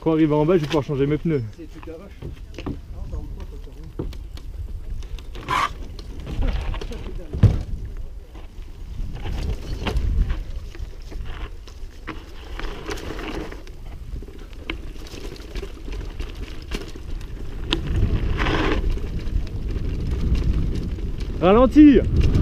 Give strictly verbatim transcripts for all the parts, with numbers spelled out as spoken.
Quand on arrive en bas, je vais pouvoir changer mes pneus. C'est tout à vache. Ralentir.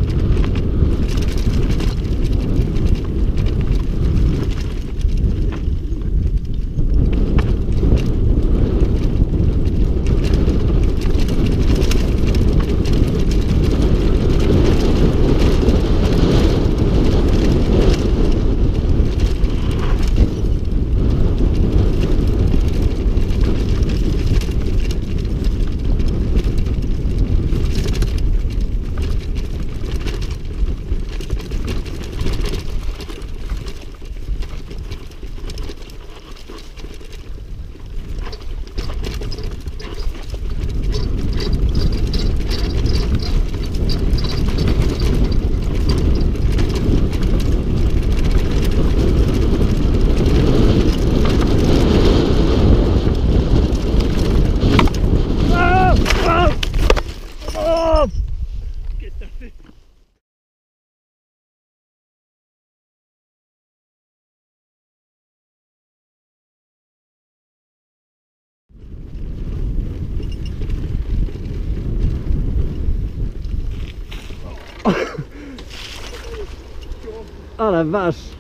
Ah la vache.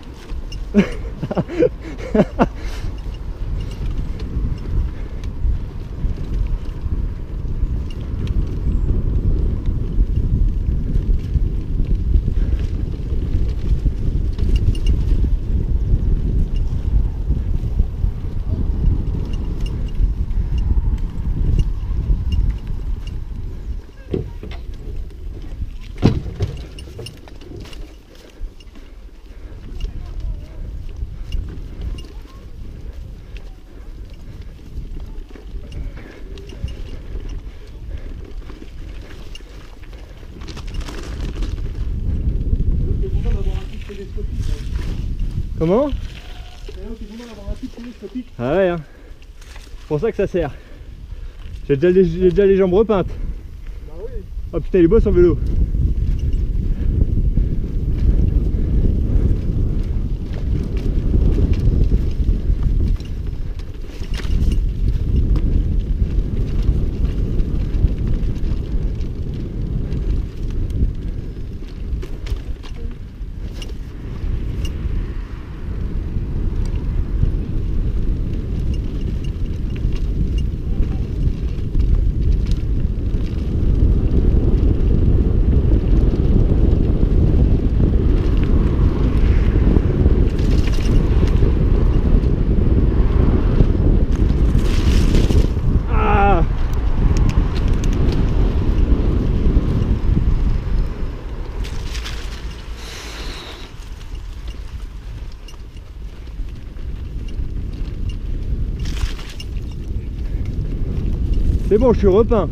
Comment? Ah ouais, hein. C'est pour ça que ça sert. J'ai déjà, les- déjà les jambes repeintes. Bah oui. Oh putain, il est beau son vélo. C'est bon, je suis repeint.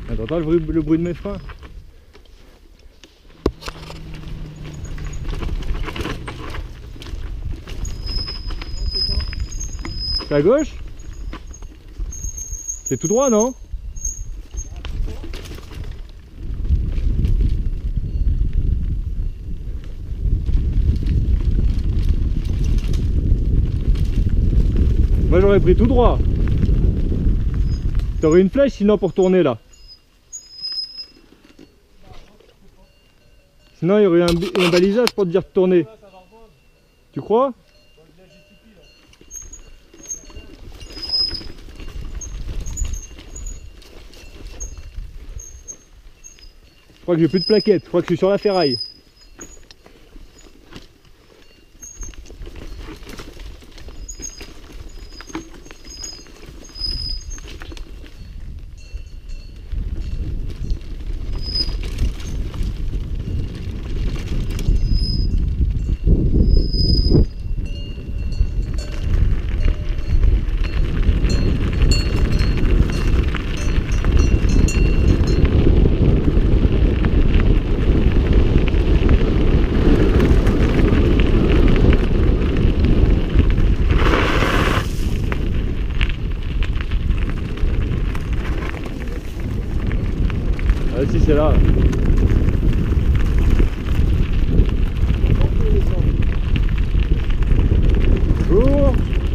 T'entends le bruit, le bruit de mes freins? C'est à gauche? C'est tout droit, non? Moi j'aurais pris tout droit. T'aurais une flèche sinon pour tourner là. Sinon il y aurait un, un balisage pour te dire de tourner. Tu crois? Je crois que j'ai plus de plaquettes, je crois que je suis sur la ferraille. Ah si, c'est là. Bonjour.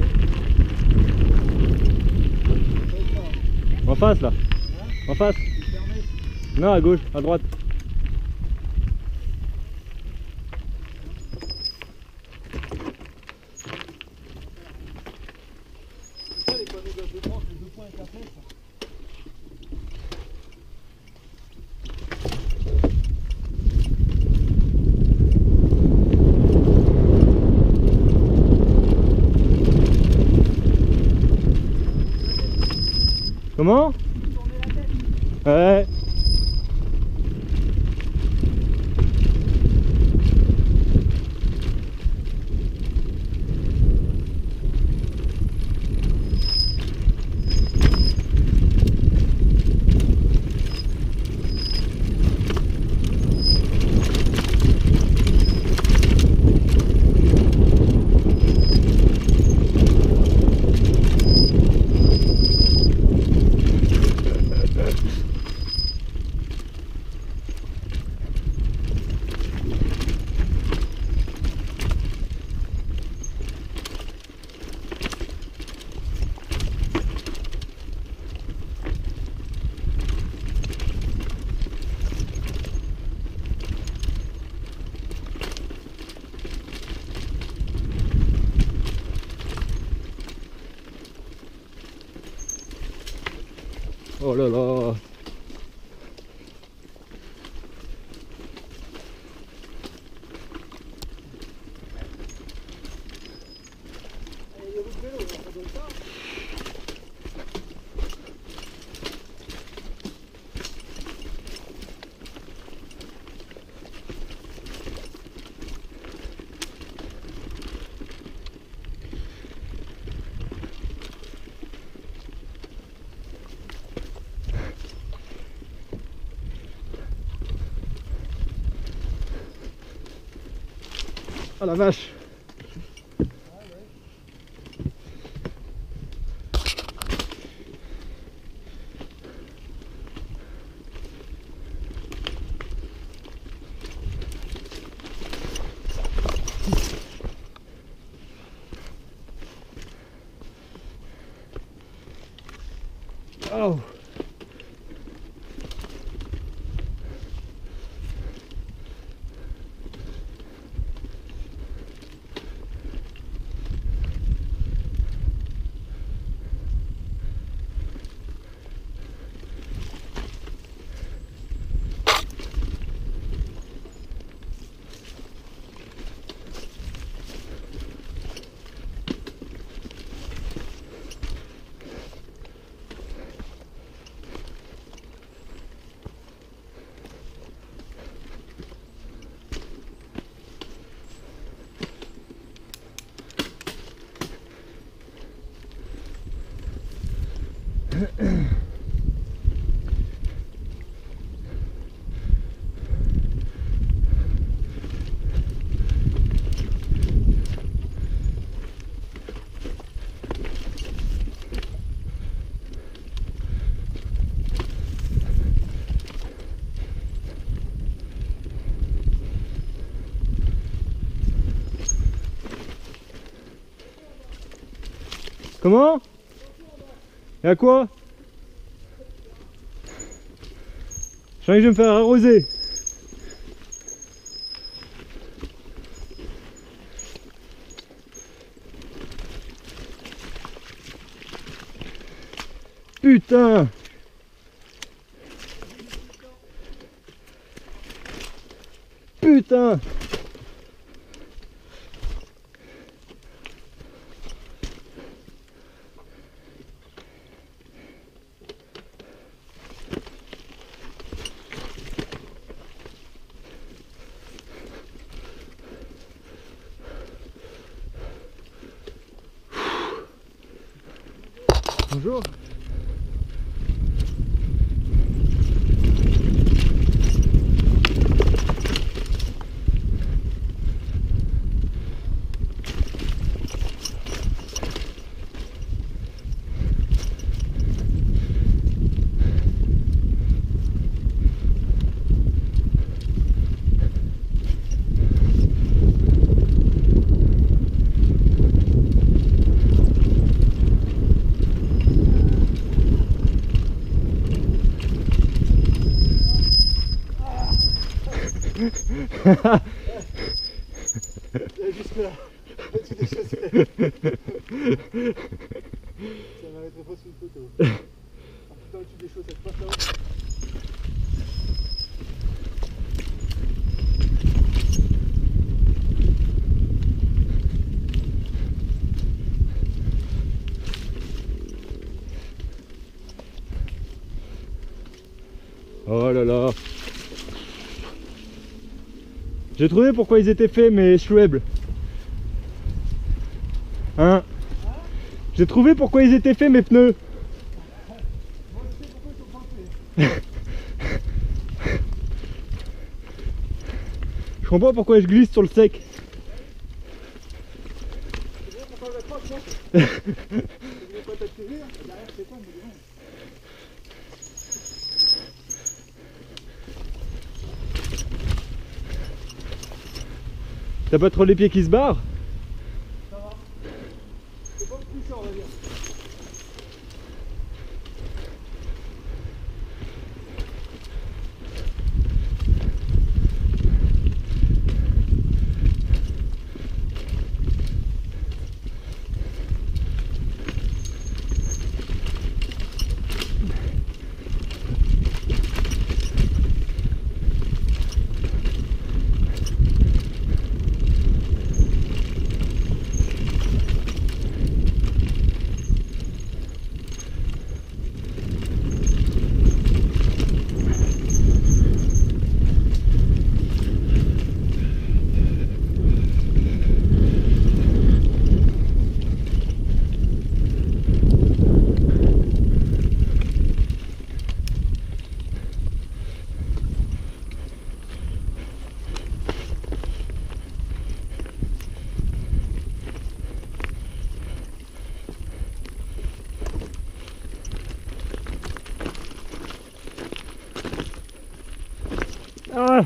En face là. En face. Non, à gauche, à droite. C'est ça les panneaux d'assistance, les deux points avec la flèche. Comment? Ouais. Oh là là. Oh la vache. Oh. Comment? Y'a quoi? Je sens que je vais me faire arroser. Putain! Putain! Bonjour. Jusque là, tu des chaussettes. Ça m'arrêterait pas sous une photo. Ah putain, tu des chaussettes, passe là-haut. Oh là là. J'ai trouvé pourquoi ils étaient faits mes Schweb. Hein? J'ai trouvé pourquoi ils étaient faits mes pneus. Moi je sais pourquoi ils sont pas faits. Je comprends pourquoi je glisse sur le sec. C'est bien pourquoi je vais pas le sens. Je voulais pas t'attirer, derrière c'est quoi, mais non. T'as pas trop les pieds qui se barrent? Ça va. C'est pas plus ça on va dire. Ah!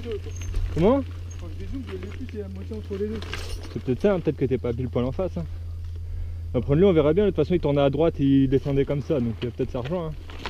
deux. Quoi. Comment? Quand je dézoome, le plus c'est la moitié entre les deux. C'est peut-être ça, hein, peut-être que t'es pas pile poil en face. Hein. Après lui on verra bien, de toute façon il tournait à droite, il descendait comme ça, donc peut-être ça rejoint. Hein.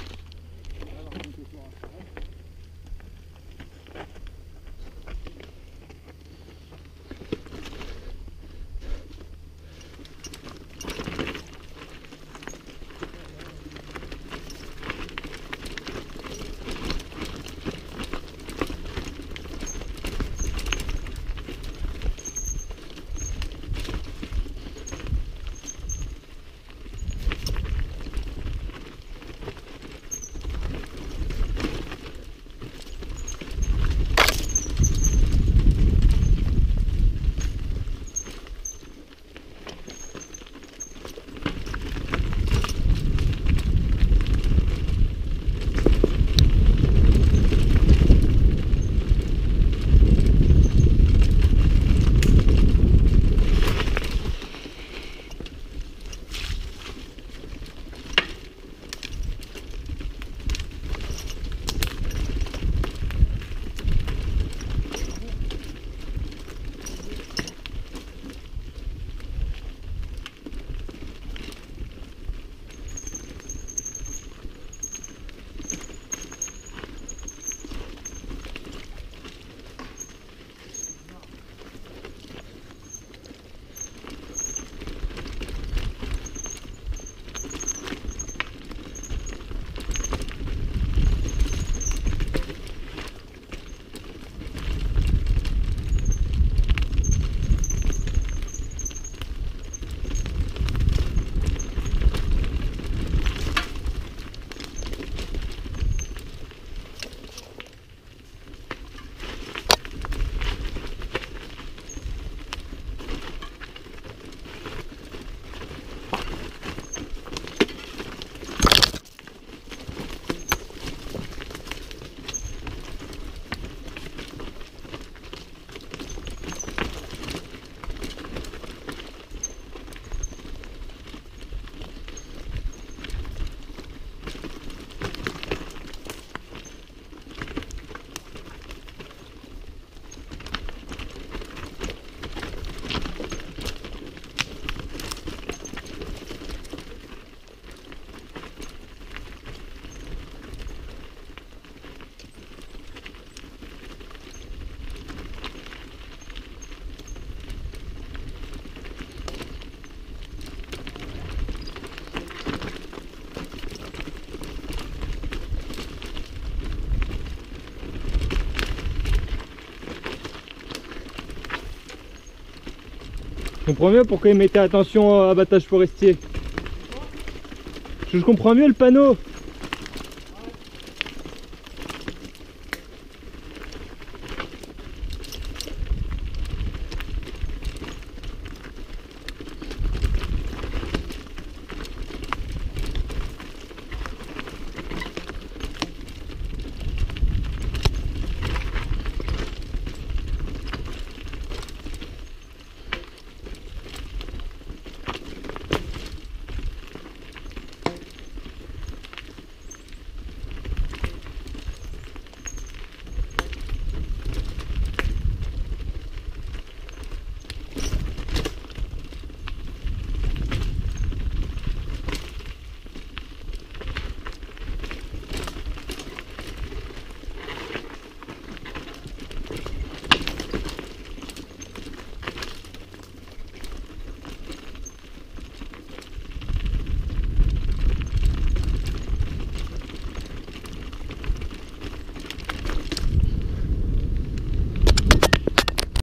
Je comprends mieux pourquoi ils mettaient attention à abattage forestier. Je comprends mieux le panneau.